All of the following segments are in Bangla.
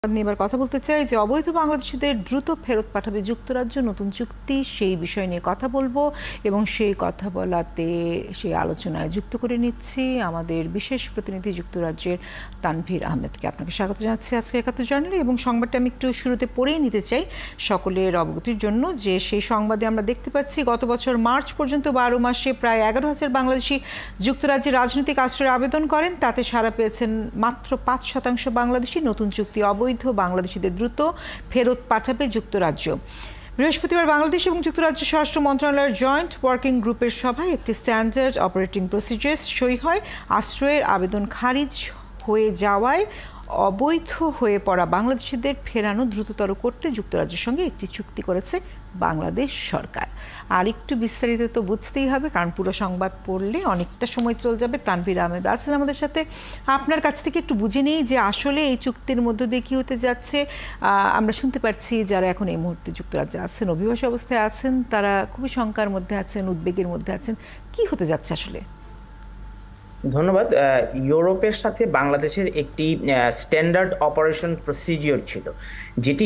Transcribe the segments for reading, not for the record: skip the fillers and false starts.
নিয়ে এবার কথা বলতে চাই যে অবৈধ বাংলাদেশিদের দ্রুত ফেরত পাঠাবে যুক্তরাজ্য নতুন চুক্তি সেই বিষয় নিয়ে কথা বলবো এবং সেই কথা বলাতে সেই আলোচনায় যুক্ত করে নিচ্ছি আমাদের বিশেষ প্রতিনিধি যুক্তরাজ্যের তানভীর আহমেদকে। আপনাকে স্বাগত জানাচ্ছি আজকে ৭১ জানুয়ারি এবং সংবাদটা আমি একটু শুরুতে পড়েই নিতে চাই সকলের অবগতির জন্য যে সেই সংবাদে আমরা দেখতে পাচ্ছি গত বছর মার্চ পর্যন্ত ১২ মাসে প্রায় ১১,০০০ বাংলাদেশি যুক্তরাজ্যে রাজনৈতিক আশ্রয়ের আবেদন করেন, তাতে সাড়া পেয়েছেন মাত্র ৫% বাংলাদেশি। নতুন চুক্তি অবৈধ বাংলাদেশিদের দ্রুত ফেরত পাঠাবে যুক্তরাজ্য। বৃহস্পতিবার বাংলাদেশ এবং যুক্তরাজ্য স্বরাষ্ট্র মন্ত্রণালয়ের জয়েন্ট ওয়ার্কিং গ্রুপের সভায় একটি স্ট্যান্ডার্ড অপারেটিং প্রসিডিউর সই হয়। আশ্রয়ের আবেদন খারিজ হয়ে যাওয়ায় অবৈধ হয়ে পড়া বাংলাদেশিদের ফেরানো দ্রুততর করতে যুক্তরাজ্যের সঙ্গে একটি চুক্তি করেছে বাংলাদেশ সরকার। আর একটু বিস্তারিত তো বুঝতেই হবে কারণ পুরো সংবাদ পড়লে অনেকটা সময় চলে যাবে। তানভীর আহমেদ আছেন আমাদের সাথে, আপনার কাছ থেকে একটু বুঝে নেই যে আসলে এই চুক্তির মধ্য দিয়ে কী হতে যাচ্ছে। আমরা শুনতে পাচ্ছি যারা এখন এই মুহূর্তে যুক্তরাজ্যে আছেন, অভিবাসী অবস্থায় আছেন, তারা খুবই শঙ্কার মধ্যে আছেন, উদ্বেগের মধ্যে আছেন। কি হতে যাচ্ছে আসলে? ধন্যবাদ। ইউরোপের সাথে বাংলাদেশের একটি স্ট্যান্ডার্ড অপারেশন প্রসিডিওর ছিল, যেটি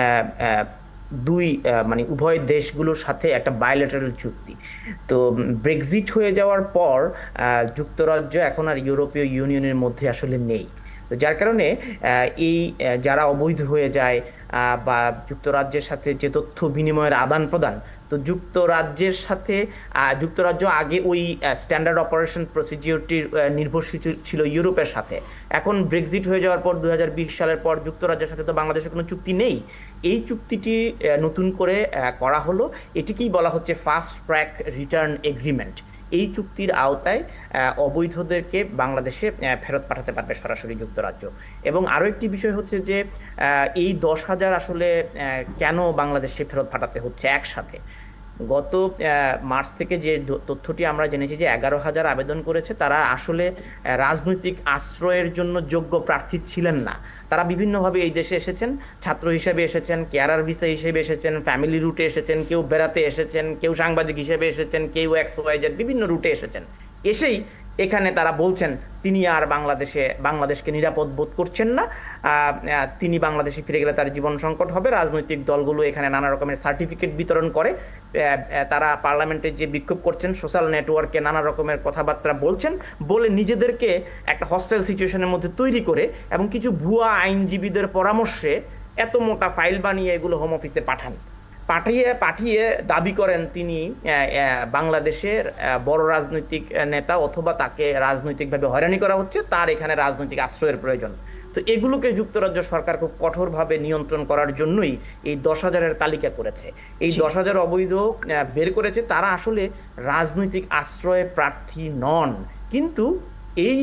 উভয় দেশগুলোর সাথে একটা বায়োলেটারাল চুক্তি। তো ব্রেক্সিট হয়ে যাওয়ার পর যুক্তরাজ্য এখন আর ইউরোপীয় ইউনিয়নের মধ্যে আসলে নেই। তো যার কারণে এই যারা অবৈধ হয়ে যায় বা যুক্তরাজ্যের সাথে যে তথ্য বিনিময়ের আদান প্রদান, তো যুক্তরাজ্য আগে ওই স্ট্যান্ডার্ড অপারেশন প্রসিডিওরটির নির্ভরশীল ছিল ইউরোপের সাথে। এখন ব্রেক্সিট হয়ে যাওয়ার পর ২০২০ সালের পর যুক্তরাজ্যের সাথে তো বাংলাদেশের কোনো চুক্তি নেই। এই চুক্তিটি নতুন করে করা হলো, এটিকেই বলা হচ্ছে ফাস্ট ট্র্যাক রিটার্ন এগ্রিমেন্ট। এই চুক্তির আওতায় অবৈধদেরকে বাংলাদেশে ফেরত পাঠাতে পারবে সরাসরি যুক্তরাজ্য। এবং আরও একটি বিষয় হচ্ছে যে এই ১০,০০০ আসলে কেন বাংলাদেশে ফেরত পাঠাতে হচ্ছে একসাথে। গত মার্চ থেকে যে তথ্যটি আমরা জেনেছি যে ১১,০০০ আবেদন করেছে, তারা আসলে রাজনৈতিক আশ্রয়ের জন্য যোগ্য প্রার্থী ছিলেন না। তারা বিভিন্নভাবে এই দেশে এসেছেন, ছাত্র হিসেবে এসেছেন, কেয়ারার ভিসা হিসেবে এসেছেন, ফ্যামিলি রুটে এসেছেন, কেউ বেড়াতে এসেছেন, কেউ সাংবাদিক হিসেবে এসেছেন, কেউ XYZ বিভিন্ন রুটে এসেছেন। এসেই এখানে তারা বলছেন তিনি আর বাংলাদেশকে নিরাপদ বোধ করছেন না, তিনি বাংলাদেশে ফিরে গেলে তার জীবন সংকট হবে। রাজনৈতিক দলগুলো এখানে নানা রকমের সার্টিফিকেট বিতরণ করে, তারা পার্লামেন্টে যে বিক্ষোভ করছেন, সোশ্যাল নেটওয়ার্কে নানা রকমের কথাবার্তা বলছেন, বলে নিজেদেরকে একটা হস্টাইল সিচুয়েশনের মধ্যে তৈরি করে এবং কিছু ভুয়া আইনজীবীদের পরামর্শে এত মোটা ফাইল বানিয়ে এগুলো হোম অফিসে পাঠিয়ে দাবি করেন তিনি বাংলাদেশের বড় রাজনৈতিক নেতা, অথবা তাকে রাজনৈতিকভাবে হয়রানি করা হচ্ছে, তার এখানে রাজনৈতিক আশ্রয়ের প্রয়োজন। তো এগুলোকে যুক্তরাজ্য সরকার খুব কঠোরভাবে নিয়ন্ত্রণ করার জন্যই এই ১০,০০০-এর তালিকা করেছে। এই ১০,০০০ অবৈধ বের করেছে, তারা আসলে রাজনৈতিক আশ্রয় প্রার্থী নন, কিন্তু এই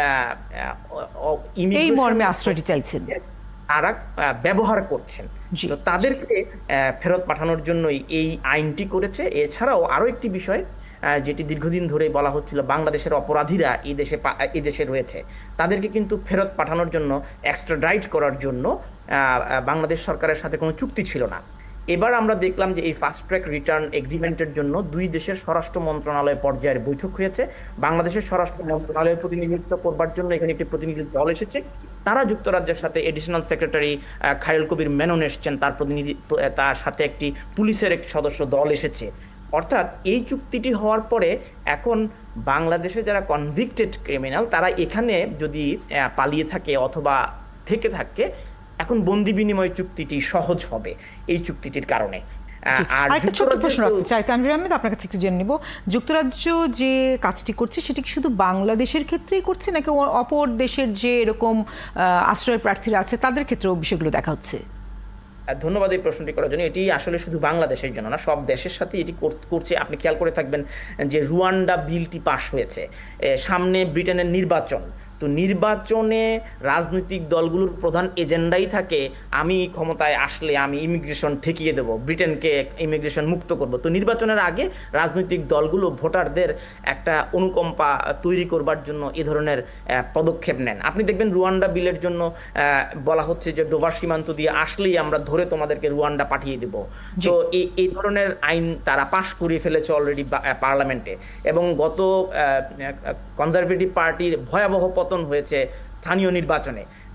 মর্মে আশ্রয়টি চাইছেন, তারা ব্যবহার করছেন। তো তাদেরকে ফেরত পাঠানোর জন্যই এই আইনটি করেছে। এছাড়াও আরও একটি বিষয় যেটি দীর্ঘদিন ধরে বলা হচ্ছিল, বাংলাদেশের অপরাধীরা এই দেশে রয়েছে, তাদেরকে কিন্তু ফেরত পাঠানোর জন্য এক্সট্রাডাইট করার জন্য বাংলাদেশ সরকারের সাথে কোনো চুক্তি ছিল না। এবার আমরা দেখলাম যে এই ফাস্ট ট্র্যাক রিটার্ন এগ্রিমেন্টের জন্য দুই দেশের স্বরাষ্ট্র মন্ত্রণালয় পর্যায়ের বৈঠক হয়েছে। বাংলাদেশের স্বরাষ্ট্র মন্ত্রণালয়ের প্রতিনিধিত্ব করবার জন্য এখানে একটি প্রতিনিধি দল এসেছে। তারা যুক্তরাজ্যের সাথে এডিশনাল সেক্রেটারি খায়রুল কবির মেনন এসেছেন, তার সাথে একটি পুলিশের একটি সদস্য দল এসেছে। অর্থাৎ এই চুক্তিটি হওয়ার পরে এখন বাংলাদেশে যারা কনভিক্টেড ক্রিমিনাল, তারা এখানে যদি পালিয়ে থাকে অথবা থেকে থাকে, এখন বন্দি বিনিময় চুক্তিটি সহজ হবে এই চুক্তিটির কারণে। আর একটা ছোট প্রশ্ন রাখতে চাই তানভীর আহমেদ, আপনার কাছে একটু জেনে নিব, যুক্তরাজ্য যে কাজটি করছে সেটি কি শুধু বাংলাদেশের ক্ষেত্রেই করছে নাকি অপর দেশের যে এরকম আশ্রয় প্রার্থীরা আছে তাদের ক্ষেত্রেও বিষয়গুলো দেখা হচ্ছে? ধন্যবাদ এই প্রশ্নটি করার জন্য। এটি আসলে শুধু বাংলাদেশের জন্য না, সব দেশের সাথে এটি করছে। আপনি খেয়াল করে থাকবেন যে রুয়ান্ডা বিলটি পাশ হয়েছে, সামনে ব্রিটেনের নির্বাচন। তো নির্বাচনে রাজনৈতিক দলগুলোর প্রধান এজেন্ডাই থাকে আমি ক্ষমতায় আসলে আমি ইমিগ্রেশন ঠেকিয়ে দেবো, ব্রিটেনকে ইমিগ্রেশন মুক্ত করব। তো নির্বাচনের আগে রাজনৈতিক দলগুলো ভোটারদের একটা অনুকম্পা তৈরি করবার জন্য এ ধরনের পদক্ষেপ নেন। আপনি দেখবেন রুয়ান্ডা বিলের জন্য বলা হচ্ছে যে ডোভার সীমান্ত দিয়ে আসলেই আমরা ধরে তোমাদেরকে রুয়ান্ডা পাঠিয়ে দেব। তো এই ধরনের আইন তারা পাশ করিয়ে ফেলেছে অলরেডি পার্লামেন্টে। এবং গত কনজারভেটিভ পার্টির ভয়াবহ পতন হয়েছে স্থানীয় নির্বাচনে।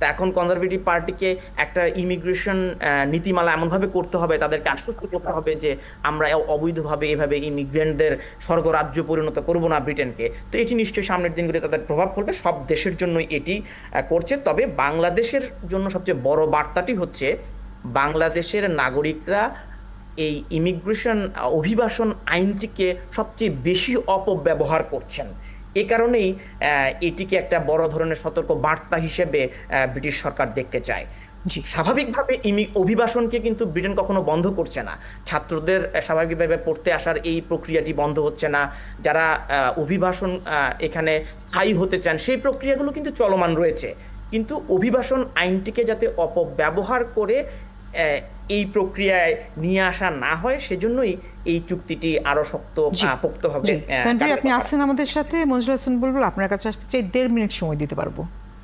তা এখন কনজারভেটিভ পার্টিকে একটা ইমিগ্রেশন নীতিমালা এমনভাবে করতে হবে, তাদেরকে আশ্বস্ত করতে হবে যে আমরা অবৈধভাবে এভাবে ইমিগ্রেন্টদের স্বর্গরাজ্য পরিণত করব না ব্রিটেনকে। তো এটি নিশ্চয়ই সামনের দিনগুলো তাদের প্রভাব পড়বে, সব দেশের জন্যই এটি করছে। তবে বাংলাদেশের জন্য সবচেয়ে বড় বার্তাটি হচ্ছে বাংলাদেশের নাগরিকরা এই ইমিগ্রেশন অভিবাসন আইনটিকে সবচেয়ে বেশি অপব্যবহার করছেন। এ কারণেই এটিকে একটা বড় ধরনের সতর্ক বার্তা হিসেবে ব্রিটিশ সরকার দেখতে চায়। স্বাভাবিকভাবে অভিবাসনকে কিন্তু ব্রিটেন কখনো বন্ধ করছে না, ছাত্রদের স্বাভাবিকভাবে পড়তে আসার এই প্রক্রিয়াটি বন্ধ হচ্ছে না। যারা অভিবাসন এখানে স্থায়ী হতে চান সেই প্রক্রিয়াগুলো কিন্তু চলমান রয়েছে, কিন্তু অভিবাসন আইনটিকে যাতে অপব্যবহার করে এই প্রক্রিয়ায় নিয়ে আসা না হয় সেজন্যই এই চুক্তিটি আরো পোক্ত হবে। আপনি আছেন আমাদের সাথে, মঞ্জুর হাসান বুলবুল, আপনার কাছে আসতে চাই, 1.5 মিনিট সময় দিতে পারবো।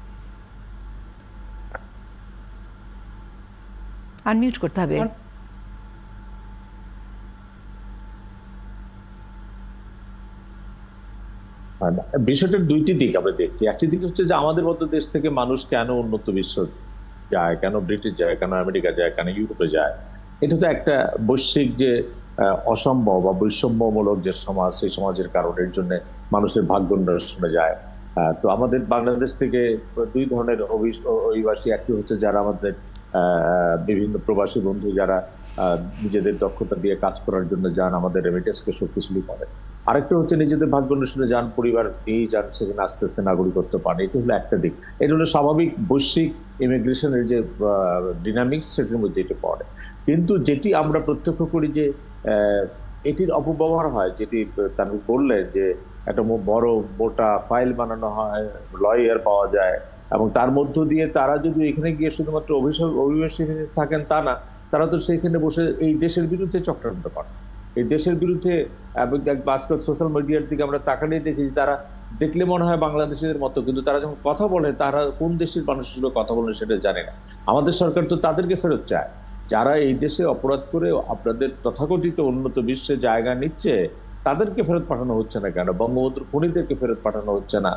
আনমিউট করতে হবে। বিষয়টার দুইটি দিক আমরা দেখি। একটি দিক হচ্ছে যে আমাদের মতো দেশ থেকে মানুষ কেন উন্নত বিশ্ব যায়, কেন ব্রিটিশ যায়, কেন আমেরিকা যায়, কেন ইউরোপে যায়। এটা তো একটা বৈশ্বিক যে অসম্ভব বা বৈষম্যমূলক যে সমাজ, সেই সমাজের কারণের জন্য মানুষের ভাগ্য নির্বাচনে যায়। তো আমাদের বাংলাদেশ থেকে দুই ধরনের অভিবাসী, একটি হচ্ছে যারা আমাদের বিভিন্ন প্রবাসী বন্ধু যারা নিজেদের দক্ষতা দিয়ে কাজ করার জন্য যান, আমাদের রেমিটেন্সকে শক্তিশালী করে। আরেকটা হচ্ছে নিজেদের ভাগ্য অনুসারে যান, পরিবার নিয়েই যান, সেখানে আস্তে আস্তে নাগরিকত্ব পান। এটা হলো একটা দিক। এটা হলো স্বাভাবিক বৈশ্বিক ইমিগ্রেশনের যে ডিনামিক্স, সেটির মধ্যে এটা পড়ে। কিন্তু যেটি আমরা প্রত্যক্ষ করি যে এটির অপব্যবহার হয়, যেটি তারা বললেন যে একটা বড় মোটা ফাইল বানানো হয়, লয়ার পাওয়া যায়, এবং তার মধ্য দিয়ে তারা যদি এখানে গিয়ে শুধুমাত্র অভিবাসী থাকেন তা না, তারা তো সেইখানে বসে এই দেশের বিরুদ্ধে চক্রান্ত করেন। এই দেশের বিরুদ্ধে আজকাল সোশ্যাল মিডিয়ার দিকে আমরা তাকালেই দেখি যে তারা দেখলে মনে হয় বাংলাদেশের মতো, কিন্তু তারা যখন কথা বলে তারা কোন দেশের মানুষের সঙ্গে কথা বলে সেটা জানে না। আমাদের সরকার তো তাদেরকে ফেরত চায়, যারা এই দেশে অপরাধ করে আপনাদের তথাকথিত উন্নত বিশ্বে জায়গা নিচ্ছে, তাদেরকে ফেরত পাঠানো হচ্ছে না কেন? বঙ্গবন্ধুর খুনিদেরকে ফেরত পাঠানো হচ্ছে না?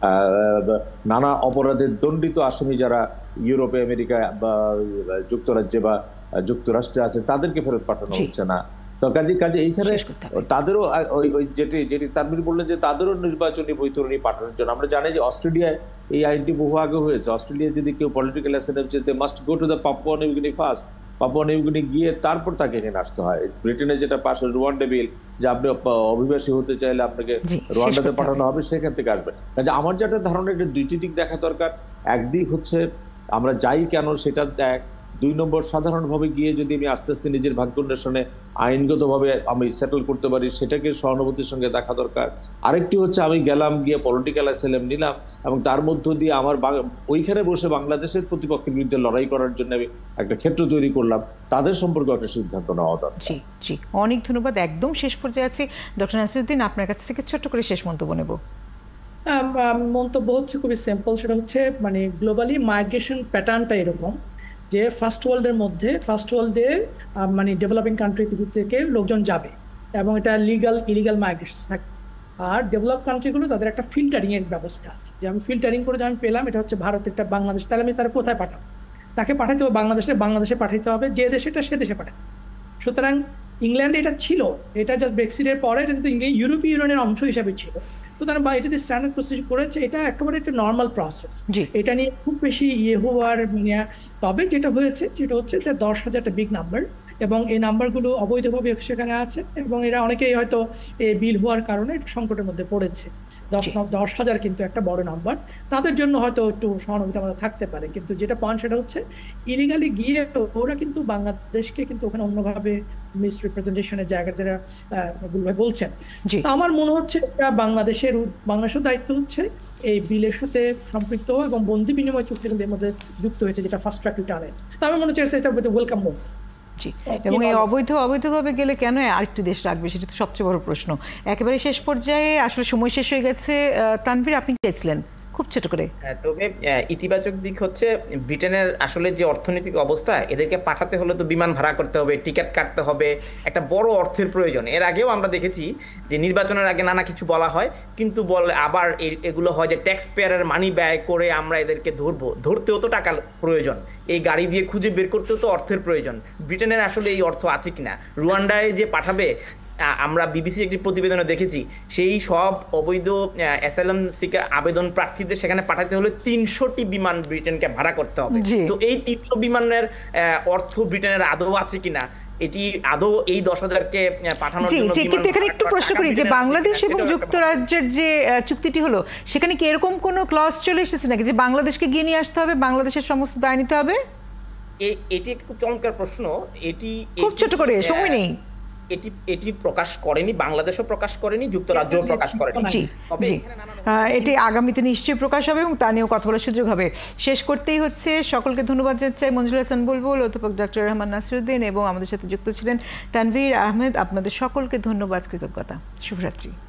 নানা অপরাধের দণ্ডিত আসামি যারা ইউরোপে, আমেরিকা বা যুক্তরাজ্যে বা যুক্তরাষ্ট্রে আছে, তাদেরকে ফেরত পাঠানো হচ্ছে না। তো কাজে এইখানে তাদেরও যেটি তানভীর বললেন যে তাদেরও নির্বাচনী বৈতরণী পাঠানোর জন্য। আমরা জানি যে অস্ট্রেলিয়ায় এই আইনটি বহু আগে হয়েছে। অস্ট্রেলিয়া যদি কেউ political ascendant, they must go to the Papua New Guinea first, Papua New Guinea গিয়ে তারপর তাকে এখানে আসতে হয়। ব্রিটেনে যেটা পাস হয় রুয়ান্ডা বিল, যে আপনি অভিবাসী হতে চাইলে আপনাকে রুয়ান্ডাতে পাঠানো হবে, সেখান থেকে আসবে। কাজে আমার যেটা ধারণা, এটা দুইটি দিক দেখা দরকার। একদিক হচ্ছে আমরা যাই কেন সেটা দেখ, 2 নম্বর সাধারণভাবে গিয়ে যদি আমি আস্তে আস্তে নিজের ভাগ্য অন্বেষণে আইনগতভাবে আমি সেটেল করতে পারি, সেটাকে সহানুভূতির সঙ্গে দেখা দরকার। আরেকটি হচ্ছে আমি গেলাম, গিয়ে পলিটিক্যাল অ্যাসাইলাম নিলাম, এবং তার মধ্য দিয়ে আমার ওইখানে বসে বাংলাদেশের প্রতিপক্ষের বিরুদ্ধে লড়াই করার জন্য আমি একটা ক্ষেত্র তৈরি করলাম, তাদের সম্পর্কে একটা সিদ্ধান্ত নেওয়া দরকার। জি জি, অনেক ধন্যবাদ। একদম শেষ পর্যায়ে আছি, ডক্টর নাসিরউদ্দিন, আপনার কাছ থেকে ছোট্ট করে শেষ মন্তব্য নেব। মন্তব্য হচ্ছে খুবই সিম্পল, সেটা হচ্ছে মানে গ্লোবালি মাইগ্রেশন প্যাটার্নটা এরকম যে ফার্স্ট ওয়ার্ল্ডে মানে ডেভেলপিং কান্ট্রি থেকে লোকজন যাবে এবং এটা ইলিগাল মাইগ্রেশন থাকে। আর ডেভেলপ কান্ট্রিগুলো তাদের একটা ফিল্টারিংয়ের ব্যবস্থা আছে, যে আমি ফিল্টারিং করে যে আমি পেলাম এটা হচ্ছে ভারতেরটা, বাংলাদেশ, তাহলে আমি তারা কোথায় পাঠাবো? তাকে পাঠাতে হবে বাংলাদেশে পাঠাতে হবে, যে দেশেটা সে দেশে পাঠাতে হবে। সুতরাং ইংল্যান্ডে এটা ছিল, এটা জাস্ট ব্রেক্সিটের পরে এটা যদি ইউরোপীয় ইউনিয়নের অংশ হিসাবে ছিল, সুতরাং বা এটাতে স্ট্যান্ডার্ড প্রসিডিউর করেছে, এটা একেবারে একটা নর্মাল প্রসেস। এটা নিয়ে খুব বেশি হওয়ার তবে যেটা হচ্ছে এটা 10,000টা বিগ নাম্বার, এবং এই নাম্বারগুলো অবৈধভাবে সেখানে আছে, এবং এরা অনেকেই হয়তো এই বিল হওয়ার কারণে একটু সংকটের মধ্যে পড়েছে। 10,000 কিন্তু একটা বড় নাম্বার, তাদের জন্য হয়তো একটু সহানুভূতি আমাদের থাকতে পারে। কিন্তু যেটা পয়েন্ট সেটা হচ্ছে ইলিগালি গিয়ে ওরা কিন্তু বাংলাদেশকে কিন্তু ওখানে অন্যভাবে মিসরিপ্রেজেন্টেশনের জায়গা যারা বলছেন। আমার মনে হচ্ছে বাংলাদেশের দায়িত্ব হচ্ছে এই বিলের সাথে সম্পৃক্ত এবং বন্দি বিনিময় চুক্তির মধ্যে যুক্ত হয়েছে, যেটা ফাস্ট ট্র্যাক রিটার্নে। তো আমার মনে হচ্ছে এটা ওয়েলকাম মুভ। জি, এবং এই অবৈধভাবে গেলে কেন আরেকটি দেশ রাখবে, সেটা তো সবচেয়ে বড় প্রশ্ন। একেবারে শেষ পর্যায়ে, আসলে সময় শেষ হয়ে গেছে। তানভীর, আপনি চেয়েছিলেন খুব ছোট করে। তবে ইতিবাচক দিক হচ্ছে ব্রিটেনের আসলে যে অর্থনৈতিক অবস্থা, এদেরকে পাঠাতে হলে তো বিমান ভাড়া করতে হবে, টিকিট কাটতে হবে, একটা বড় অর্থের প্রয়োজন। এর আগেও আমরা দেখেছি যে নির্বাচনের আগে নানা কিছু বলা হয়, কিন্তু বলে আবার এগুলো হয় যে ট্যাক্স পেয়ারের মানি ব্যয় করে আমরা এদেরকে ধরতেও তো টাকার প্রয়োজন, এই গাড়ি দিয়ে খুঁজে বের করতেও তো অর্থের প্রয়োজন। ব্রিটেনের আসলে এই অর্থ আছে কিনা, রুয়ান্ডায় যে পাঠাবে, আমরা বিবিসি একটি প্রতিবেদনে দেখেছি সেই সব অবৈধ অ্যাসাইলাম সিকার আবেদন প্রার্থীদের সেখানে পাঠাতে হলে 300টি বিমান ব্রিটেনকে ভাড়া করতে হবে। তো এই 300 বিমানের অর্থ ব্রিটেনের আদৌ আছে কিনা, এটি আদৌ এই 10,000কে পাঠানোর জন্য। কিন্তু এখানে একটু প্রশ্ন করি যে বাংলাদেশ এবং যুক্তরাজ্যের যে চুক্তিটি হলো, সেখানে কি এরকম কোনো ক্লজ চলে এসেছে নাকি যে বাংলাদেশকে গিয়ে নিয়ে আসতে হবে, বাংলাদেশের সমস্ত দায় নিতে হবে? এটি একটু চমৎকার প্রশ্ন। এটি খুব ছোট করে, সময় নেই। এটি প্রকাশ করেনি, বাংলাদেশও প্রকাশ করেনি, যুক্তরাজ্যও প্রকাশ করেনি। এটি আগামীতে নিশ্চয়ই প্রকাশ হবে এবং তা নিয়েও কথা বলার সুযোগ হবে। শেষ করতেই হচ্ছে, সকলকে ধন্যবাদ জানাচ্ছি। মঞ্জুল হাসান বুলবুল, অধ্যাপক ডক্টর রহমান নাসিরউদ্দিন এবং আমাদের সাথে যুক্ত ছিলেন তানভীর আহমেদ। আপনাদের সকলকে ধন্যবাদ, কৃতজ্ঞতা। শুভরাত্রি।